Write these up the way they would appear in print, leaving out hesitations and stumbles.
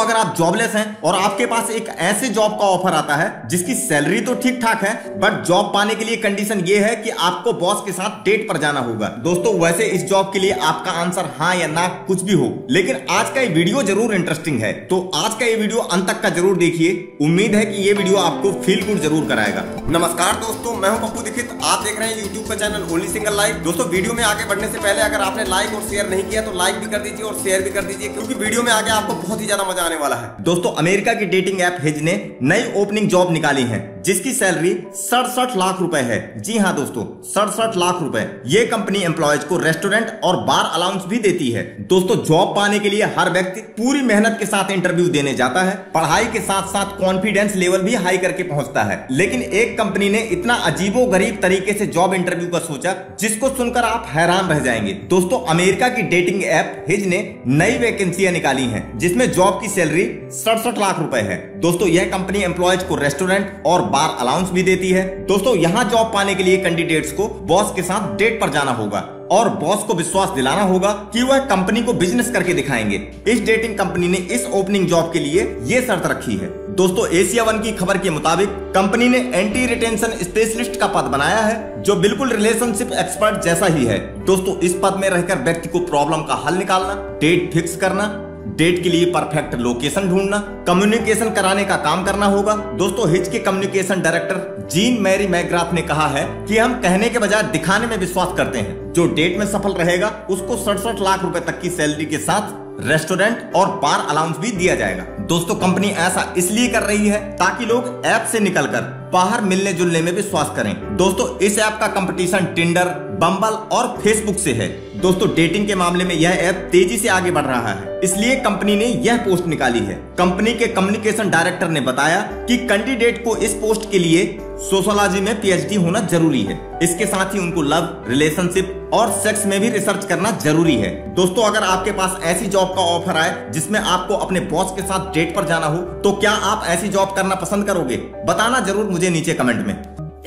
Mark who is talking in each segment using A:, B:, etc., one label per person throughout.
A: अगर आप जॉबलेस हैं और आपके पास एक ऐसे जॉब का ऑफर आता है जिसकी सैलरी तो ठीक ठाक है, बट जॉब पाने के लिए कंडीशन ये है कि आपको बॉस के साथ डेट पर जाना होगा। दोस्तों वैसे इस जॉब के लिए आपका आंसर हाँ या ना कुछ भी हो, लेकिन आज का ये वीडियो जरूर इंटरेस्टिंग है, तो आज का ये वीडियो अंत तक का जरूर देखिए। उम्मीद है कि ये वीडियो आपको फील गुड जरूर कराएगा। नमस्कार दोस्तों, मैं हूं पप्पू दीक्षित, आप देख रहे हैं यूट्यूब का चैनल ओनली सिंगल लाइफ। दोस्तों वीडियो में आगे बढ़ने से पहले अगर आपने लाइक और शेयर नहीं किया तो लाइक भी कर दीजिए और शेयर भी कर दीजिए, क्योंकि वीडियो में आगे आपको बहुत ही ज्यादा मजा आने वाला है। दोस्तों अमेरिका की डेटिंग ऐप हिज ने नई ओपनिंग जॉब निकाली है जिसकी सैलरी 67 लाख रुपए है। जी हाँ दोस्तों, 67 लाख रुपए। ये कंपनी एम्प्लॉयज को रेस्टोरेंट और बार अलाउंस भी देती है। दोस्तों जॉब पाने के लिए हर व्यक्ति पूरी मेहनत के साथ इंटरव्यू देने जाता है, पढ़ाई के साथ साथ कॉन्फिडेंस लेवल भी हाई करके पहुंचता है। लेकिन एक कंपनी ने इतना अजीबो गरीब तरीके से जॉब इंटरव्यू का सोचा जिसको सुनकर आप हैरान रह जाएंगे। दोस्तों अमेरिका की डेटिंग ऐप हिज ने नई वैकेंसियां निकाली हैं जिसमें जॉब की सैलरी 67 लाख रुपए है। दोस्तों यह कंपनी एम्प्लॉयज को रेस्टोरेंट और बार अलाउंस भी देती है। दोस्तों यहां जॉब पाने के लिए कैंडिडेट्स को बॉस के साथ डेट पर जाना होगा और बॉस को विश्वास दिलाना होगा कि वह कंपनी को बिजनेस करके दिखाएंगे। इस डेटिंग कंपनी ने इस ओपनिंग जॉब के लिए ये शर्त रखी है। दोस्तों एशिया वन की खबर के मुताबिक कंपनी ने एंटी रिटेंशन स्पेशलिस्ट का पद बनाया है जो बिल्कुल रिलेशनशिप एक्सपर्ट जैसा ही है। दोस्तों इस पद में रहकर व्यक्ति को प्रॉब्लम का हल निकालना, डेट फिक्स करना, डेट के लिए परफेक्ट लोकेशन ढूंढना, कम्युनिकेशन कराने का काम करना होगा। दोस्तों हिज के communication director Jean Marie McGrath ने कहा है कि हम कहने के बजाय दिखाने में विश्वास करते हैं। जो डेट में सफल रहेगा उसको 67 लाख रुपए तक की सैलरी के साथ रेस्टोरेंट और बार अलाउंस भी दिया जाएगा। दोस्तों कंपनी ऐसा इसलिए कर रही है ताकि लोग ऐप से निकलकर बाहर मिलने जुलने में विश्वास करें। दोस्तों इस ऐप का कंपटीशन टिंडर, बम्बल और फेसबुक से है। दोस्तों डेटिंग के मामले में यह ऐप तेजी से आगे बढ़ रहा है, इसलिए कंपनी ने यह पोस्ट निकाली है। कंपनी के कम्युनिकेशन डायरेक्टर ने बताया कि कैंडिडेट को इस पोस्ट के लिए सोशियोलॉजी में पीएचडी होना जरूरी है। इसके साथ ही उनको लव, रिलेशनशिप और सेक्स में भी रिसर्च करना जरूरी है। दोस्तों अगर आपके पास ऐसी जॉब का ऑफर आए जिसमें आपको अपने बॉस के साथ डेट पर जाना हो तो क्या आप ऐसी जॉब करना पसंद करोगे? बताना जरूर मुझे नीचे कमेंट में।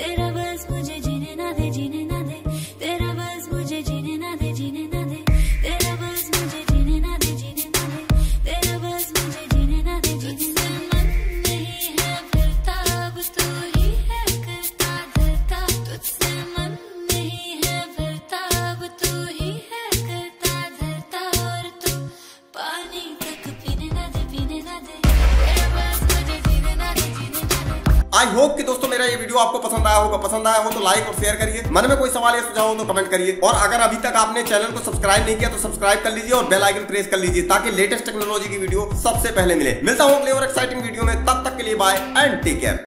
A: आई होप कि दोस्तों मेरा ये वीडियो आपको पसंद आया होगा। पसंद आया हो तो लाइक और शेयर करिए। मन में कोई सवाल या सुझाव हो तो कमेंट करिए, और अगर अभी तक आपने चैनल को सब्सक्राइब नहीं किया तो सब्सक्राइब कर लीजिए और बेल आइकन प्रेस कर लीजिए ताकि लेटेस्ट टेक्नोलॉजी की वीडियो सबसे पहले मिले। मिलता हूं अगले और एक्साइटिंग वीडियो में, तब तक के लिए बाय एंड टेक केयर।